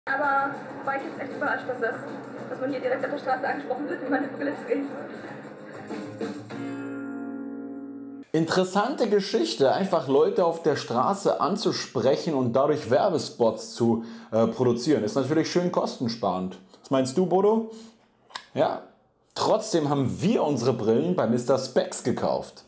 Aber war ich jetzt echt überrascht, dass man hier direkt auf der Straße angesprochen wird, wie meine Brille trägt. Interessante Geschichte, einfach Leute auf der Straße anzusprechen und dadurch Werbespots zu produzieren. Ist natürlich schön kostensparend. Was meinst du, Bodo? Ja, trotzdem haben wir unsere Brillen bei Mr. Specs gekauft.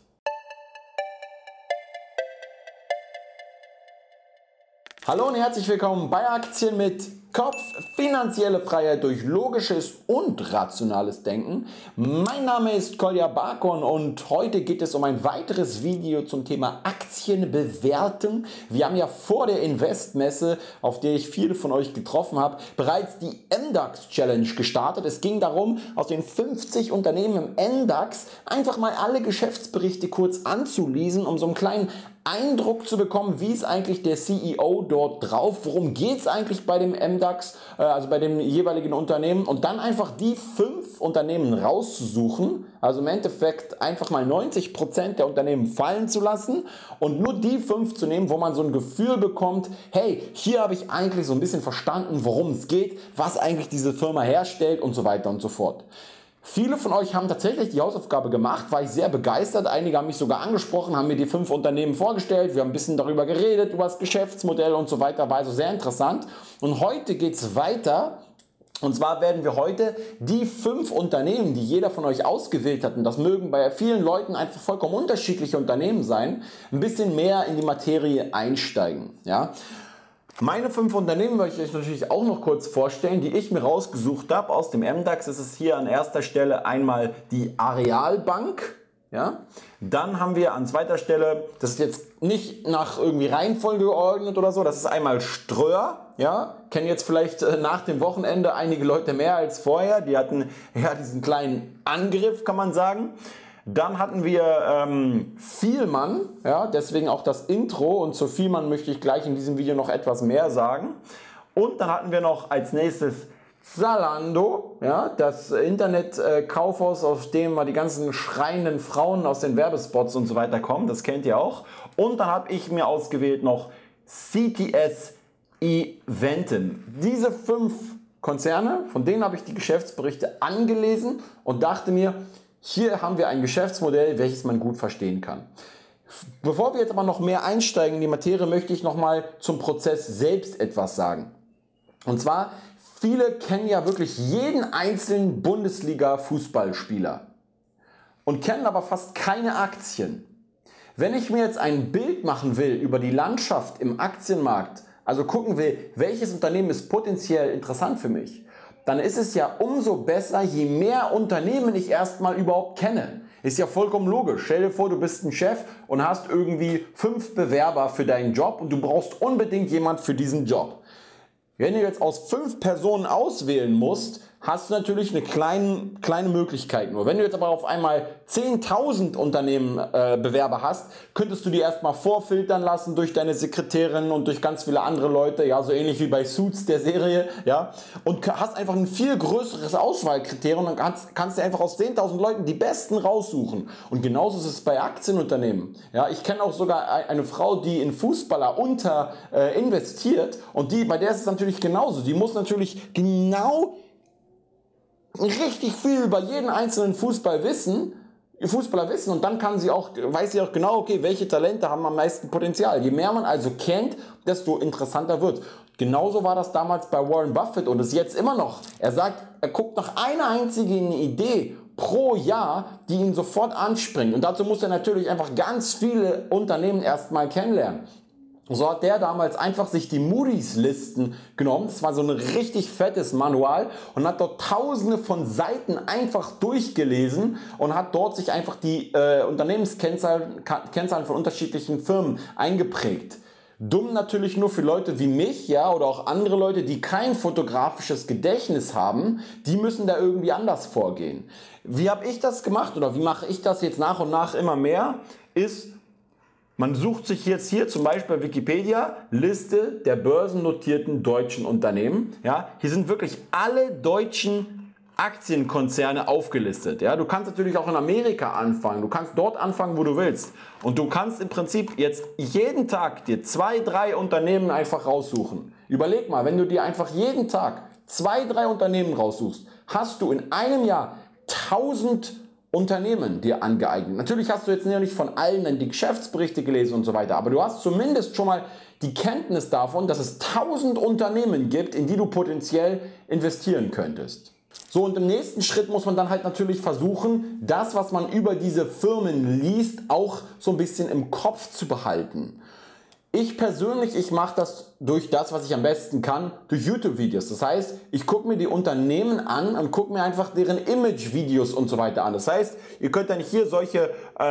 Hallo und herzlich willkommen bei Aktien mit Kopf, finanzielle Freiheit durch logisches und rationales Denken. Mein Name ist Kolja Bakon und heute geht es um ein weiteres Video zum Thema Aktien bewerten. Wir haben ja vor der Investmesse, auf der ich viele von euch getroffen habe, bereits die MDAX Challenge gestartet. Es ging darum, aus den 50 Unternehmen im MDAX einfach mal alle Geschäftsberichte kurz anzulesen, um so einen kleinen Eindruck zu bekommen, wie ist eigentlich der CEO dort drauf, worum geht es eigentlich bei dem MDAX, also bei dem jeweiligen Unternehmen, und dann einfach die 5 Unternehmen rauszusuchen, also im Endeffekt einfach mal 90% der Unternehmen fallen zu lassen und nur die 5 zu nehmen, wo man so ein Gefühl bekommt, hey, hier habe ich eigentlich so ein bisschen verstanden, worum es geht, was eigentlich diese Firma herstellt und so weiter und so fort. Viele von euch haben tatsächlich die Hausaufgabe gemacht, war ich sehr begeistert. Einige haben mich sogar angesprochen, haben mir die 5 Unternehmen vorgestellt. Wir haben ein bisschen darüber geredet, über das Geschäftsmodell und so weiter. War also sehr interessant. Und heute geht es weiter. Und zwar werden wir heute die 5 Unternehmen, die jeder von euch ausgewählt hat, und das mögen bei vielen Leuten einfach vollkommen unterschiedliche Unternehmen sein, ein bisschen mehr in die Materie einsteigen. Ja? Meine 5 Unternehmen möchte ich euch natürlich auch noch kurz vorstellen, die ich mir rausgesucht habe aus dem MDAX. Es ist hier an erster Stelle einmal die Arealbank. Ja? Dann haben wir an zweiter Stelle, das ist jetzt nicht nach irgendwie Reihenfolge geordnet oder so, das ist einmal Ströer. Ja? Kennen jetzt vielleicht nach dem Wochenende einige Leute mehr als vorher. Die hatten ja diesen kleinen Angriff, kann man sagen. Dann hatten wir Vielmann, ja, deswegen auch das Intro, und zu Vielmann möchte ich gleich in diesem Video noch etwas mehr sagen. Und dann hatten wir noch als nächstes Zalando, ja, das Internetkaufhaus, aus dem mal die ganzen schreienden Frauen aus den Werbespots und so weiter kommen, das kennt ihr auch. Und dann habe ich mir ausgewählt noch CTS Eventim. Diese 5 Konzerne, von denen habe ich die Geschäftsberichte angelesen und dachte mir, hier haben wir ein Geschäftsmodell, welches man gut verstehen kann. Bevor wir jetzt aber noch mehr einsteigen in die Materie, möchte ich noch mal zum Prozess selbst etwas sagen. Und zwar, viele kennen ja wirklich jeden einzelnen Bundesliga-Fußballspieler und kennen aber fast keine Aktien. Wenn ich mir jetzt ein Bild machen will über die Landschaft im Aktienmarkt, also gucken will, welches Unternehmen ist potenziell interessant für mich, dann ist es ja umso besser, je mehr Unternehmen ich erstmal überhaupt kenne. Ist ja vollkommen logisch. Stell dir vor, du bist ein Chef und hast irgendwie 5 Bewerber für deinen Job und du brauchst unbedingt jemand für diesen Job. Wenn du jetzt aus 5 Personen auswählen musst, hast du natürlich eine kleine Möglichkeit nur. Wenn du jetzt aber auf einmal 10.000 Unternehmen Bewerber hast, könntest du die erstmal vorfiltern lassen durch deine Sekretärin und durch ganz viele andere Leute, ja, so ähnlich wie bei Suits der Serie, ja, und hast einfach ein viel größeres Auswahlkriterium und kannst dir einfach aus 10.000 Leuten die besten raussuchen. Und genauso ist es bei Aktienunternehmen. Ja, ich kenne auch sogar eine Frau, die in Fußballer investiert, und bei der ist es natürlich genauso. Die muss natürlich genau richtig viel über jeden einzelnen Fußballer wissen, und dann weiß sie auch genau, okay, welche Talente haben am meisten Potenzial. Je mehr man also kennt, desto interessanter wird. Genauso war das damals bei Warren Buffett und ist jetzt immer noch. Er sagt, er guckt nach einer einzigen Idee pro Jahr, die ihn sofort anspringt, und dazu muss er natürlich einfach ganz viele Unternehmen erstmal kennenlernen. So hat der damals einfach sich die Moody's Listen genommen, das war so ein richtig fettes Manual, und hat dort tausende von Seiten einfach durchgelesen und hat dort sich einfach die Unternehmenskennzahlen von unterschiedlichen Firmen eingeprägt. Dumm natürlich nur für Leute wie mich, ja, oder auch andere Leute, die kein fotografisches Gedächtnis haben, die müssen da irgendwie anders vorgehen. Wie habe ich das gemacht, oder wie mache ich das jetzt nach und nach immer mehr, ist, man sucht sich jetzt hier zum Beispiel bei Wikipedia Liste der börsennotierten deutschen Unternehmen. Ja, hier sind wirklich alle deutschen Aktienkonzerne aufgelistet. Ja, du kannst natürlich auch in Amerika anfangen, du kannst dort anfangen, wo du willst. Und du kannst im Prinzip jetzt jeden Tag dir 2, 3 Unternehmen einfach raussuchen. Überleg mal, wenn du dir einfach jeden Tag 2, 3 Unternehmen raussuchst, hast du in einem Jahr 1000 Unternehmen dir angeeignet. Natürlich hast du jetzt nicht von allen die Geschäftsberichte gelesen und so weiter, aber du hast zumindest schon mal die Kenntnis davon, dass es 1000 Unternehmen gibt, in die du potenziell investieren könntest. So, und im nächsten Schritt muss man dann halt natürlich versuchen, das, was man über diese Firmen liest, auch so ein bisschen im Kopf zu behalten. Ich persönlich, ich mache das durch das, was ich am besten kann, durch YouTube-Videos. Das heißt, ich gucke mir die Unternehmen an und gucke mir einfach deren Image-Videos und so weiter an. Das heißt, ihr könnt dann hier solche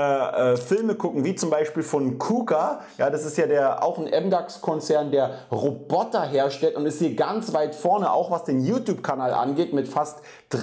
Filme gucken, wie zum Beispiel von KUKA. Ja, das ist ja auch ein MDAX-Konzern, der Roboter herstellt und ist hier ganz weit vorne, auch was den YouTube-Kanal angeht. Mit fast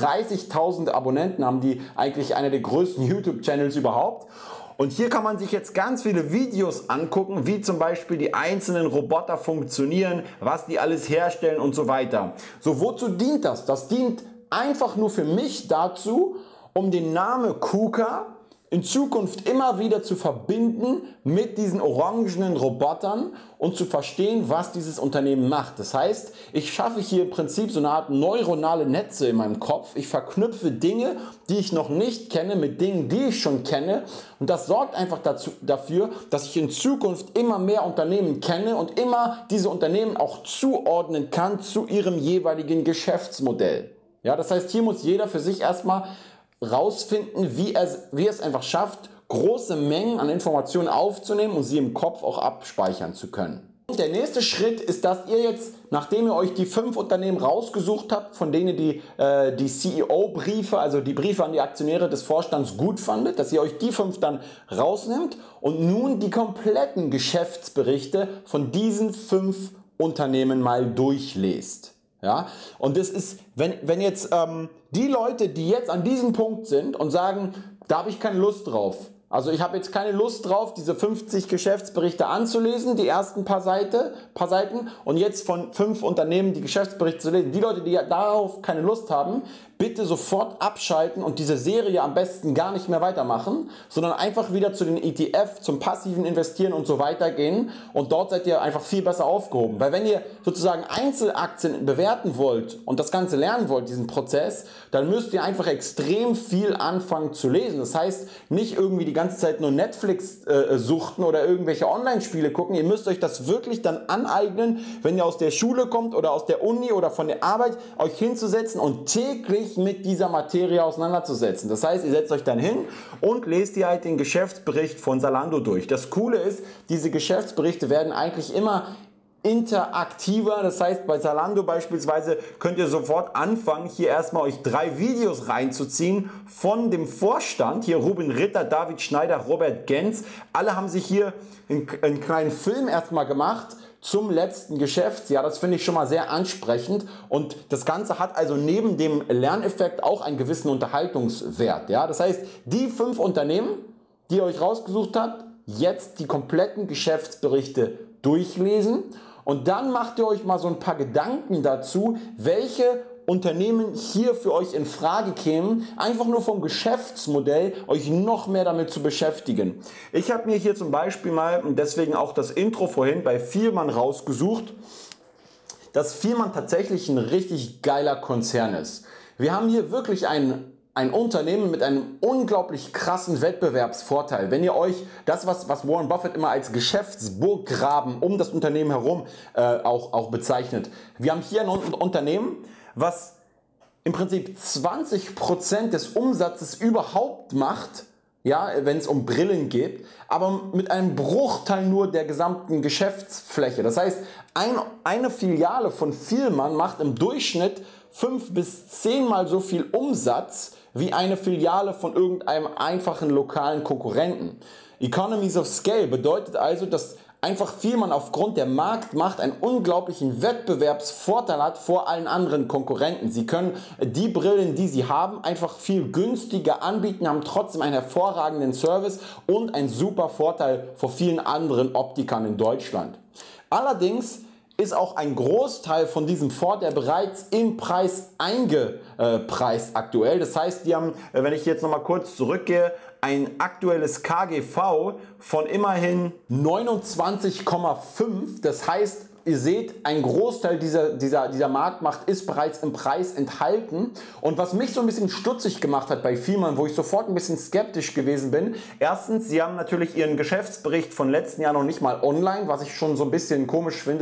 30.000 Abonnenten haben die eigentlich einer der größten YouTube-Channels überhaupt. Und hier kann man sich jetzt ganz viele Videos angucken, wie zum Beispiel die einzelnen Roboter funktionieren, was die alles herstellen und so weiter. So, wozu dient das? Das dient einfach nur für mich dazu, um den Namen KUKA in Zukunft immer wieder zu verbinden mit diesen orangenen Robotern und zu verstehen, was dieses Unternehmen macht. Das heißt, ich schaffe hier im Prinzip so eine Art neuronale Netze in meinem Kopf. Ich verknüpfe Dinge, die ich noch nicht kenne, mit Dingen, die ich schon kenne. Und das sorgt einfach dafür, dass ich in Zukunft immer mehr Unternehmen kenne und immer diese Unternehmen auch zuordnen kann zu ihrem jeweiligen Geschäftsmodell. Ja, das heißt, hier muss jeder für sich erstmal rausfinden, wie es einfach schafft, große Mengen an Informationen aufzunehmen und sie im Kopf auch abspeichern zu können. Und der nächste Schritt ist, dass ihr jetzt, nachdem ihr euch die 5 Unternehmen rausgesucht habt, von denen die CEO-Briefe, also die Briefe an die Aktionäre des Vorstands gut fandet, dass ihr euch die 5 dann rausnimmt und nun die kompletten Geschäftsberichte von diesen 5 Unternehmen mal durchlest. Ja, und das ist, wenn jetzt die Leute, die jetzt an diesem Punkt sind und sagen, da habe ich keine Lust drauf. Also ich habe jetzt keine Lust drauf, diese 50 Geschäftsberichte anzulesen, die ersten paar Seiten und jetzt von 5 Unternehmen die Geschäftsberichte zu lesen. Die Leute, die darauf keine Lust haben, bitte sofort abschalten und diese Serie am besten gar nicht mehr weitermachen, sondern einfach wieder zu den ETF, zum passiven Investieren und so weiter gehen und dort seid ihr einfach viel besser aufgehoben. Weil wenn ihr sozusagen Einzelaktien bewerten wollt und das Ganze lernen wollt, diesen Prozess, dann müsst ihr einfach extrem viel anfangen zu lesen. Das heißt, nicht irgendwie die ganze Zeit nur Netflix suchten oder irgendwelche Online-Spiele gucken. Ihr müsst euch das wirklich dann aneignen, wenn ihr aus der Schule kommt oder aus der Uni oder von der Arbeit, euch hinzusetzen und täglich mit dieser Materie auseinanderzusetzen. Das heißt, ihr setzt euch dann hin und lest ihr halt den Geschäftsbericht von Zalando durch. Das Coole ist, diese Geschäftsberichte werden eigentlich immer interaktiver. Das heißt, bei Zalando beispielsweise könnt ihr sofort anfangen, hier erstmal euch 3 Videos reinzuziehen von dem Vorstand. Hier Ruben Ritter, David Schneider, Robert Genz. Alle haben sich hier einen kleinen Film erstmal gemacht zum letzten Geschäftsjahr. Das finde ich schon mal sehr ansprechend und das Ganze hat also neben dem Lerneffekt auch einen gewissen Unterhaltungswert. Ja? Das heißt, die 5 Unternehmen, die ihr euch rausgesucht habt, jetzt die kompletten Geschäftsberichte durchlesen und dann macht ihr euch mal so ein paar Gedanken dazu, welche Unternehmen hier für euch in Frage kämen, einfach nur vom Geschäftsmodell euch noch mehr damit zu beschäftigen. Ich habe mir hier zum Beispiel mal, und deswegen auch das Intro vorhin, bei Vielmann rausgesucht, dass Vielmann tatsächlich ein richtig geiler Konzern ist. Wir haben hier wirklich ein Unternehmen mit einem unglaublich krassen Wettbewerbsvorteil. Wenn ihr euch das, was Warren Buffett immer als Geschäftsburggraben um das Unternehmen herum auch bezeichnet. Wir haben hier ein Unternehmen, was im Prinzip 20% des Umsatzes überhaupt macht, ja, wenn es um Brillen geht, aber mit einem Bruchteil nur der gesamten Geschäftsfläche. Das heißt, eine Filiale von Vielmann macht im Durchschnitt 5 bis 10 Mal so viel Umsatz wie eine Filiale von irgendeinem einfachen lokalen Konkurrenten. Economies of Scale bedeutet also, dass einfach Vielmann aufgrund der Marktmacht einen unglaublichen Wettbewerbsvorteil hat vor allen anderen Konkurrenten. Sie können die Brillen, die sie haben, einfach viel günstiger anbieten, haben trotzdem einen hervorragenden Service und einen super Vorteil vor vielen anderen Optikern in Deutschland. Allerdings ist auch ein Großteil von diesem Vorteil bereits im Preis eingepreist aktuell. Das heißt, die haben, wenn ich jetzt nochmal kurz zurückgehe, ein aktuelles KGV von immerhin 29,5. Das heißt, ihr seht, ein Großteil dieser Marktmacht ist bereits im Preis enthalten. Und was mich so ein bisschen stutzig gemacht hat bei Vielmann, wo ich sofort ein bisschen skeptisch gewesen bin. Erstens, sie haben natürlich ihren Geschäftsbericht von letzten Jahr noch nicht mal online, was ich schon so ein bisschen komisch finde,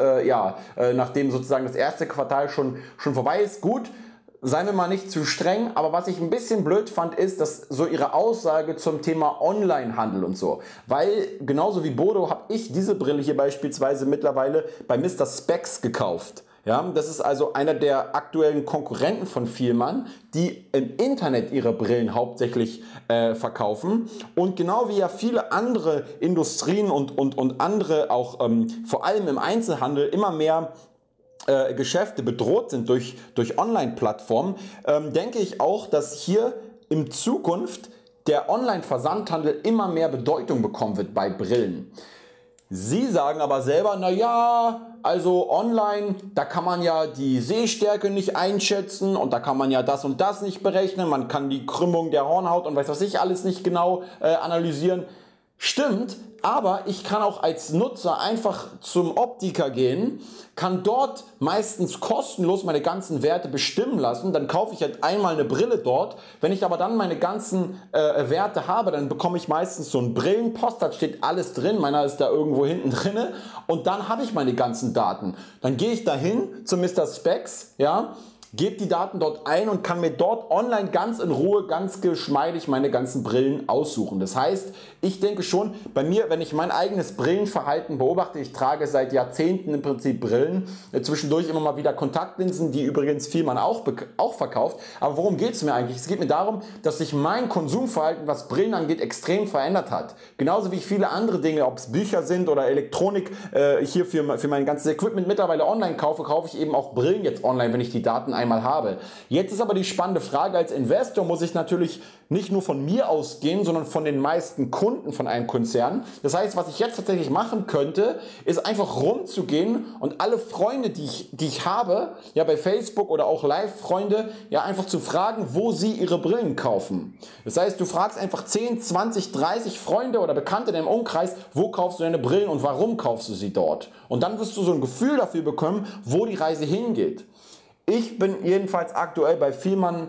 nachdem sozusagen das erste Quartal schon vorbei ist. Gut. Seien wir mal nicht zu streng, aber was ich ein bisschen blöd fand, ist, dass so ihre Aussage zum Thema Onlinehandel und so, weil genauso wie Bodo habe ich diese Brille hier beispielsweise mittlerweile bei Mr. Spex gekauft. Ja, das ist also einer der aktuellen Konkurrenten von Vielmann, die im Internet ihre Brillen hauptsächlich verkaufen, und genau wie ja viele andere Industrien und andere auch vor allem im Einzelhandel immer mehr Geschäfte bedroht sind durch Online-Plattformen, denke ich auch, dass hier in Zukunft der Online-Versandhandel immer mehr Bedeutung bekommen wird bei Brillen. Sie sagen aber selber, naja, also online, da kann man ja die Sehstärke nicht einschätzen und da kann man ja das und das nicht berechnen, man kann die Krümmung der Hornhaut und weiß was ich alles nicht genau analysieren. Stimmt, aber ich kann auch als Nutzer einfach zum Optiker gehen, kann dort meistens kostenlos meine ganzen Werte bestimmen lassen, dann kaufe ich halt einmal eine Brille dort. Wenn ich aber dann meine ganzen Werte habe, dann bekomme ich meistens so einen Brillenpost, da steht alles drin, meiner ist da irgendwo hinten drin, und dann habe ich meine ganzen Daten. Dann gehe ich dahin zu Mr. Spex, ja, gebe die Daten dort ein und kann mir dort online ganz in Ruhe, ganz geschmeidig meine ganzen Brillen aussuchen. Das heißt, ich denke schon, bei mir, wenn ich mein eigenes Brillenverhalten beobachte, ich trage seit Jahrzehnten im Prinzip Brillen, zwischendurch immer mal wieder Kontaktlinsen, die übrigens Vielmann auch verkauft. Aber worum geht es mir eigentlich? Es geht mir darum, dass sich mein Konsumverhalten, was Brillen angeht, extrem verändert hat. Genauso wie ich viele andere Dinge, ob es Bücher sind oder Elektronik, hier für mein ganzes Equipment mittlerweile online kaufe ich eben auch Brillen jetzt online, wenn ich die Daten einmal habe. Jetzt ist aber die spannende Frage, als Investor muss ich natürlich nicht nur von mir ausgehen, sondern von den meisten Kunden von einem Konzern. Das heißt, was ich jetzt tatsächlich machen könnte, ist einfach rumzugehen und alle Freunde, die ich habe, ja bei Facebook oder auch Live-Freunde, ja einfach zu fragen, wo sie ihre Brillen kaufen. Das heißt, du fragst einfach 10, 20, 30 Freunde oder Bekannte in deinem Umkreis, wo kaufst du deine Brillen und warum kaufst du sie dort? Und dann wirst du so ein Gefühl dafür bekommen, wo die Reise hingeht. Ich bin jedenfalls aktuell bei Vielmann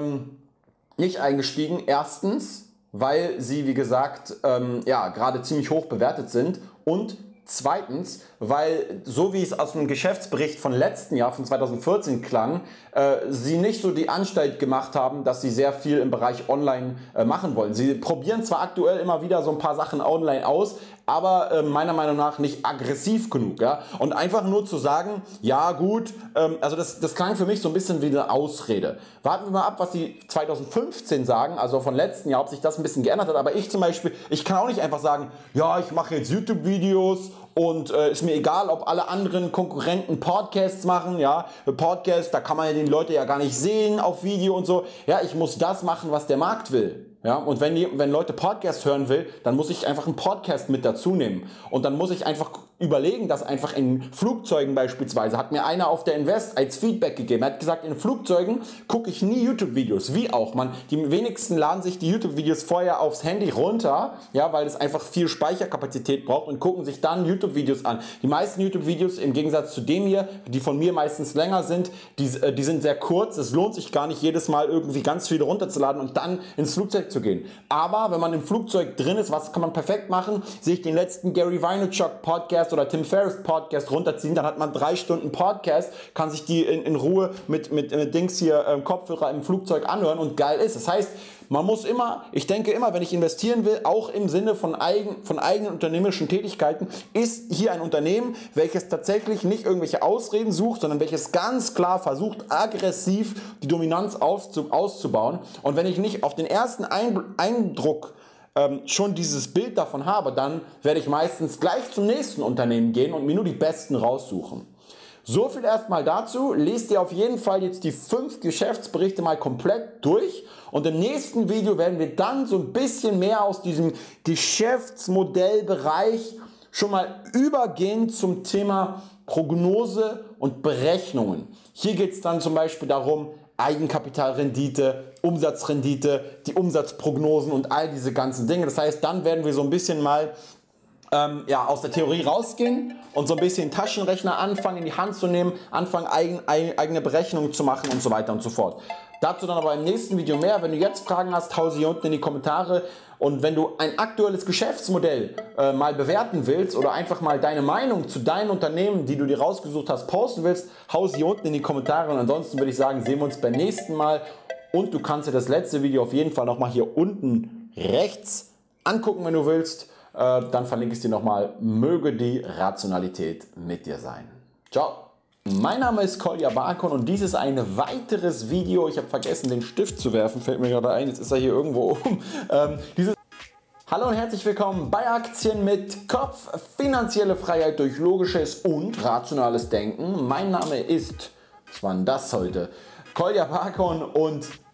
nicht eingestiegen. Erstens, weil sie, wie gesagt, gerade ziemlich hoch bewertet sind, und zweitens, weil, so wie es aus dem Geschäftsbericht von letzten Jahr, von 2014 klang, sie nicht so die Anstalt gemacht haben, dass sie sehr viel im Bereich Online machen wollen. Sie probieren zwar aktuell immer wieder so ein paar Sachen online aus, aber meiner Meinung nach nicht aggressiv genug. Ja? Und einfach nur zu sagen, ja gut, also das klang für mich so ein bisschen wie eine Ausrede. Warten wir mal ab, was sie 2015 sagen, also von letzten Jahr, ob sich das ein bisschen geändert hat. Aber ich zum Beispiel, ich kann auch nicht einfach sagen, ja, ich mache jetzt YouTube-Videos und ist mir egal, ob alle anderen Konkurrenten Podcasts machen. Ja, Podcasts, da kann man ja die Leute ja gar nicht sehen auf Video und so. Ja, ich muss das machen, was der Markt will. Ja, und wenn Leute Podcast hören will, dann muss ich einfach einen Podcast mit dazu nehmen. Und dann muss ich einfach überlegen, dass einfach in Flugzeugen beispielsweise, hat mir einer auf der Invest als Feedback gegeben, er hat gesagt, in Flugzeugen gucke ich nie YouTube-Videos, wie auch, die wenigsten laden sich die YouTube-Videos vorher aufs Handy runter, ja, weil es einfach viel Speicherkapazität braucht, und gucken sich dann YouTube-Videos an. Die meisten YouTube-Videos, im Gegensatz zu dem hier, die von mir meistens länger sind, die sind sehr kurz, es lohnt sich gar nicht jedes Mal irgendwie ganz viele runterzuladen und dann ins Flugzeug zu gehen. Aber wenn man im Flugzeug drin ist, was kann man perfekt machen? Sich den letzten Gary Vaynerchuk Podcast oder Tim Ferriss Podcast runterziehen, dann hat man 3 Stunden Podcast, kann sich die in Ruhe mit Dings hier, Kopfhörer im Flugzeug anhören, und geil ist. Das heißt, man muss immer, ich denke immer, wenn ich investieren will, auch im Sinne von eigenen unternehmerischen Tätigkeiten, ist hier ein Unternehmen, welches tatsächlich nicht irgendwelche Ausreden sucht, sondern welches ganz klar versucht, aggressiv die Dominanz auszubauen. Und wenn ich nicht auf den ersten Eindruck schon dieses Bild davon habe, dann werde ich meistens gleich zum nächsten Unternehmen gehen und mir nur die besten raussuchen. So viel erstmal dazu. Lest ihr auf jeden Fall jetzt die 5 Geschäftsberichte mal komplett durch, und im nächsten Video werden wir dann so ein bisschen mehr aus diesem Geschäftsmodellbereich schon mal übergehen zum Thema Prognose und Berechnungen. Hier geht es dann zum Beispiel darum, Eigenkapitalrendite, Umsatzrendite, die Umsatzprognosen und all diese ganzen Dinge. Das heißt, dann werden wir so ein bisschen mal aus der Theorie rausgehen und so ein bisschen Taschenrechner anfangen in die Hand zu nehmen, anfangen eigene Berechnungen zu machen und so weiter und so fort. Dazu dann aber im nächsten Video mehr. Wenn du jetzt Fragen hast, hau sie hier unten in die Kommentare. Und wenn du ein aktuelles Geschäftsmodell mal bewerten willst oder einfach mal deine Meinung zu deinen Unternehmen, die du dir rausgesucht hast, posten willst, hau sie hier unten in die Kommentare. Und ansonsten würde ich sagen, sehen wir uns beim nächsten Mal. Und du kannst dir das letzte Video auf jeden Fall nochmal hier unten rechts angucken, wenn du willst. Dann verlinke ich es dir nochmal. Möge die Rationalität mit dir sein. Ciao. Mein Name ist Kolja Bakon und dies ist ein weiteres Video. Ich habe vergessen, den Stift zu werfen, fällt mir gerade ein. Jetzt ist er hier irgendwo oben. Hallo und herzlich willkommen bei Aktien mit Kopf. Finanzielle Freiheit durch logisches und rationales Denken. Mein Name ist, was war denn das heute? Kolja Bakon und